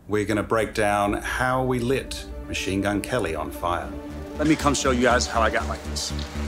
we're going to break down how we lit Machine Gun Kelly on fire. Let me come show you guys how I got like this.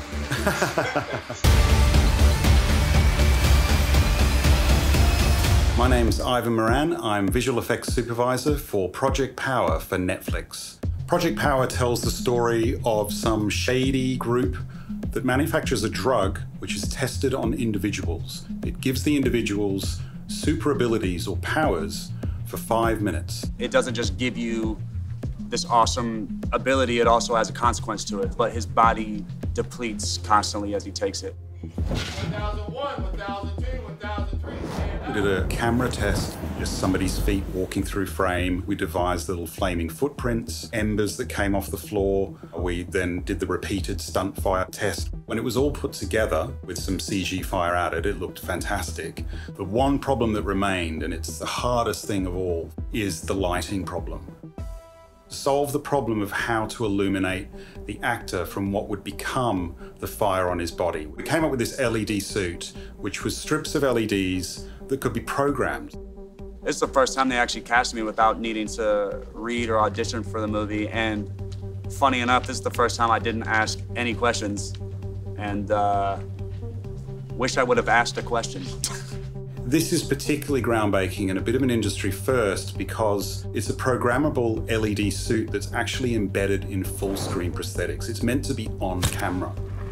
My name's Ivan Moran. I'm visual effects supervisor for Project Power for Netflix. Project Power tells the story of some shady group that manufactures a drug which is tested on individuals. It gives the individuals super abilities or powers for 5 minutes. It doesn't just give you this awesome ability, it also has a consequence to it, but his body depletes constantly as he takes it. 1001, 1002, 1003. We did a camera test, just somebody's feet walking through frame. We devised little flaming footprints, embers that came off the floor. We then did the repeated stunt fire test. When it was all put together with some CG fire added, it looked fantastic. The one problem that remained, and it's the hardest thing of all, is the lighting problem. Solve the problem of how to illuminate the actor from what would become the fire on his body. We came up with this LED suit, which was strips of LEDs that could be programmed. It's the first time they actually cast me without needing to read or audition for the movie, and funny enough, this is the first time I didn't ask any questions, and wish I would have asked a question. This is particularly groundbreaking and a bit of an industry first because it's a programmable LED suit that's actually embedded in full screen prosthetics. It's meant to be on camera.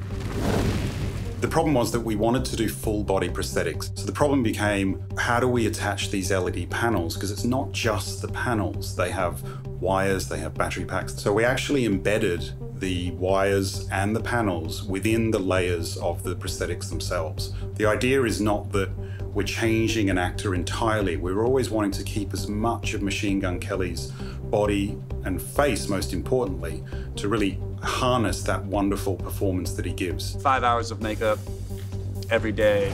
The problem was that we wanted to do full body prosthetics. So the problem became, how do we attach these LED panels? Because it's not just the panels. They have wires, they have battery packs. So we actually embedded the wires and the panels within the layers of the prosthetics themselves. The idea is not that we're changing an actor entirely. We were always wanting to keep as much of Machine Gun Kelly's body and face, most importantly, to really harness that wonderful performance that he gives. 5 hours of makeup every day.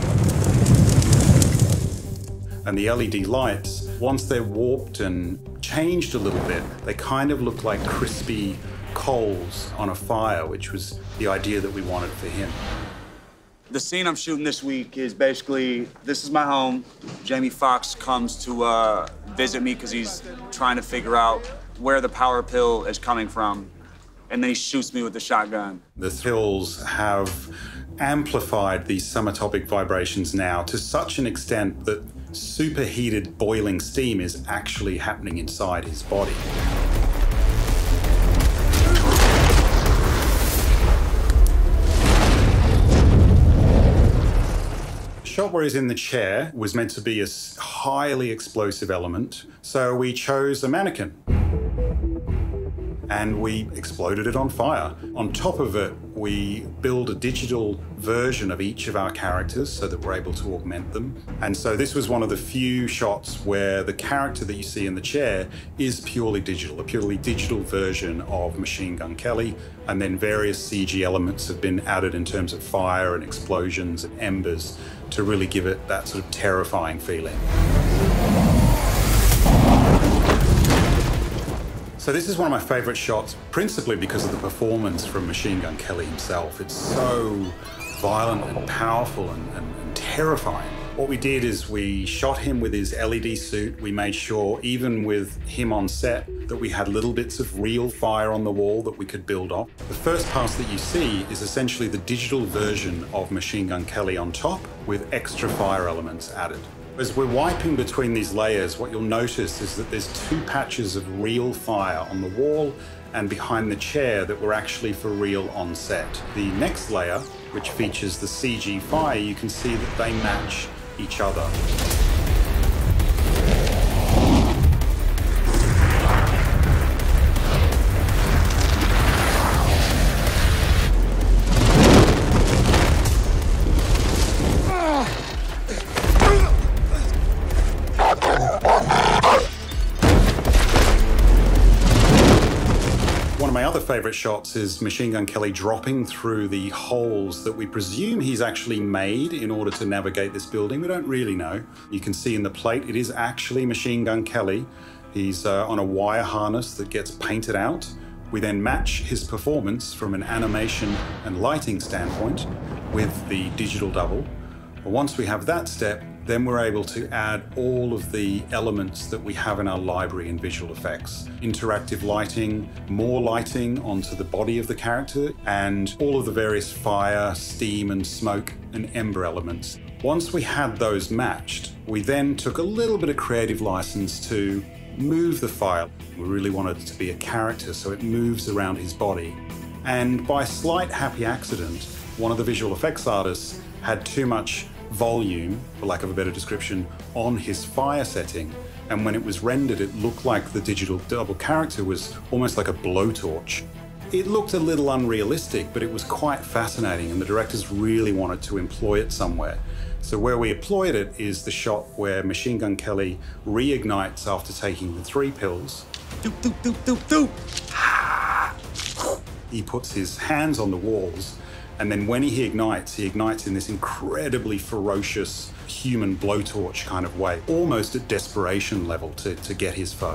And the LED lights, once they're warped and changed a little bit, they kind of look like crispy coals on a fire, which was the idea that we wanted for him. The scene I'm shooting this week is basically, this is my home. Jamie Foxx comes to visit me because he's trying to figure out where the power pill is coming from. And then he shoots me with the shotgun. The pills have amplified these subatomic vibrations now to such an extent that superheated boiling steam is actually happening inside his body. The shot where he's in the chair was meant to be a highly explosive element, so we chose a mannequin and we exploded it on fire. On top of it, we build a digital version of each of our characters so that we're able to augment them. And so this was one of the few shots where the character that you see in the chair is purely digital, a purely digital version of Machine Gun Kelly, and then various CG elements have been added in terms of fire and explosions and embers to really give it that sort of terrifying feeling. So this is one of my favorite shots, principally because of the performance from Machine Gun Kelly himself. It's so violent and powerful and terrifying. What we did is we shot him with his LED suit. We made sure, even with him on set, that we had little bits of real fire on the wall that we could build off. The first pass that you see is essentially the digital version of Machine Gun Kelly on top with extra fire elements added. As we're wiping between these layers, what you'll notice is that there's 2 patches of real fire on the wall and behind the chair that were actually for real on set. The next layer, which features the CG fire, you can see that they match each other. One of my other favorite shots is Machine Gun Kelly dropping through the holes that we presume he's actually made in order to navigate this building. We don't really know. You can see in the plate, it is actually Machine Gun Kelly. He's on a wire harness that gets painted out. We then match his performance from an animation and lighting standpoint with the digital double. Once we have that step, Then we're able to add all of the elements that we have in our library in visual effects. Interactive lighting, more lighting onto the body of the character, and all of the various fire, steam and smoke and ember elements. Once we had those matched, we then took a little bit of creative license to move the fire. We really wanted it to be a character, so it moves around his body. And by slight happy accident, one of the visual effects artists had too much volume, for lack of a better description, on his fire setting. And when it was rendered, it looked like the digital double character was almost like a blowtorch. It looked a little unrealistic, but it was quite fascinating, and the directors really wanted to employ it somewhere. So where we employed it is the shot where Machine Gun Kelly reignites after taking the 3 pills. Doop, doop, doop, doop, doop. He puts his hands on the walls, and then when he ignites in this incredibly ferocious human blowtorch kind of way, almost at desperation level to get his foe.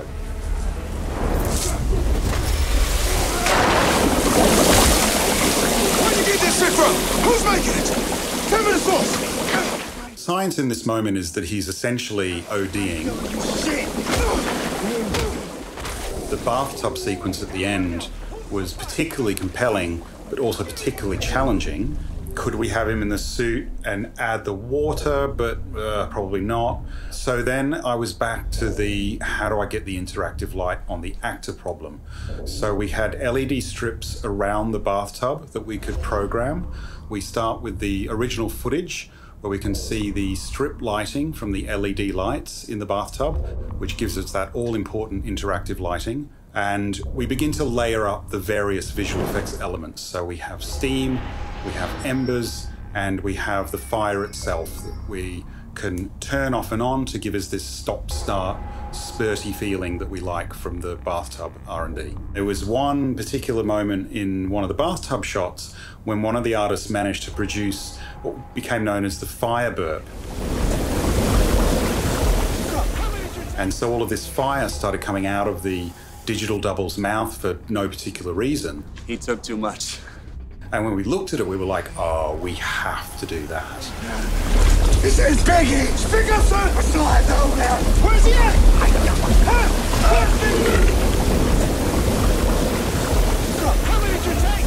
Where'd you get this shit from? Who's making it? Tell me the source. Science in this moment is that he's essentially ODing. Shit. The bathtub sequence at the end was particularly compelling, but also particularly challenging. Could we have him in the suit and add the water? But probably not. So then I was back to the how do I get the interactive light on the actor problem. So we had LED strips around the bathtub that we could program. We start with the original footage where we can see the strip lighting from the LED lights in the bathtub, which gives us that all-important interactive lighting. And we begin to layer up the various visual effects elements. So we have steam, we have embers, and we have the fire itself that we can turn off and on to give us this stop-start, spurty feeling that we like from the bathtub R&D. There was one particular moment in one of the bathtub shots when one of the artists managed to produce what became known as the fire burp. And so all of this fire started coming out of the digital double's mouth for no particular reason. He took too much. And when we looked at it, we were like, oh, we have to do that. It's Biggie! Speak up, son! I still have no man! Where's he at? How many did you take?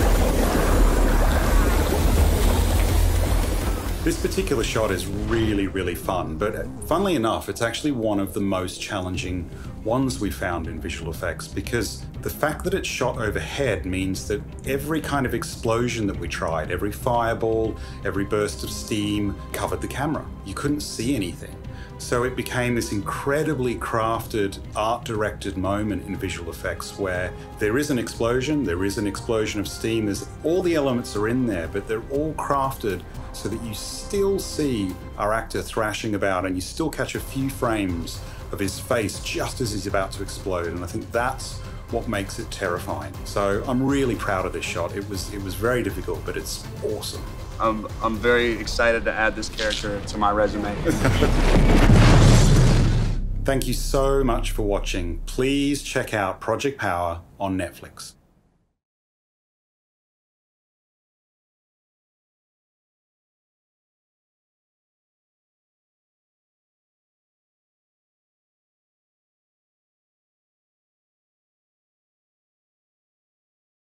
This particular shot is really, really fun, but funnily enough, it's actually one of the most challenging ones we found in visual effects, because the fact that it's shot overhead means that every kind of explosion that we tried, every fireball, every burst of steam covered the camera. You couldn't see anything. So it became this incredibly crafted, art-directed moment in visual effects where there is an explosion of steam, all the elements are in there, but they're all crafted so that you still see our actor thrashing about and you still catch a few frames of his face just as he's about to explode. And I think that's what makes it terrifying. So I'm really proud of this shot. It was very difficult, but it's awesome. I'm very excited to add this character to my resume. Thank you so much for watching. Please check out Project Power on Netflix.